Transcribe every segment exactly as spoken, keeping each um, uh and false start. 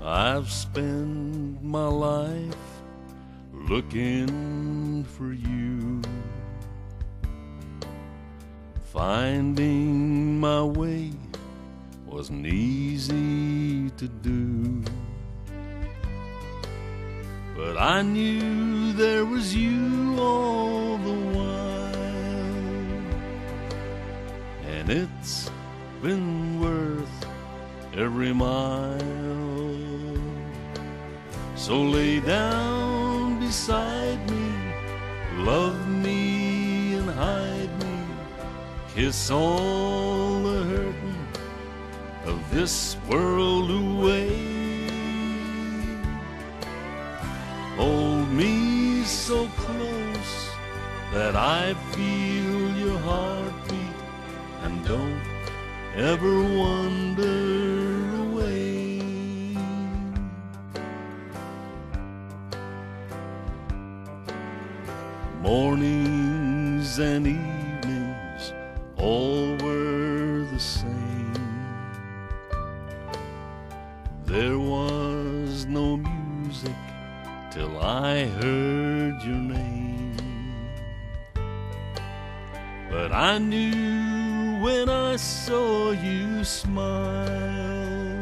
I've spent my life looking for you, finding my way wasn't easy to do, but I knew there was you all the while, and it's been worth every mile. So lay down beside me, love me and hide me, kiss all the hurting of this world away. Hold me so close that I feel your heartbeat, and don't ever wander away. Mornings and evenings all were the same. There was no music till I heard your name, but I knew when I saw you smile.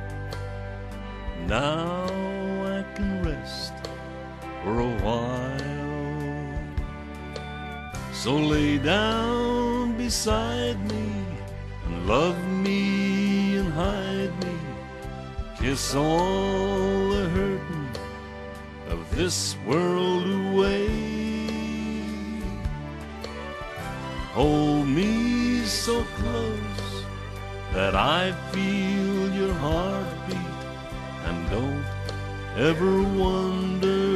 Now I can rest for a while. So lay down beside me and love me and hide me, kiss all the hurting of this world away. Hold me so close that I feel your heartbeat, and don't ever wonder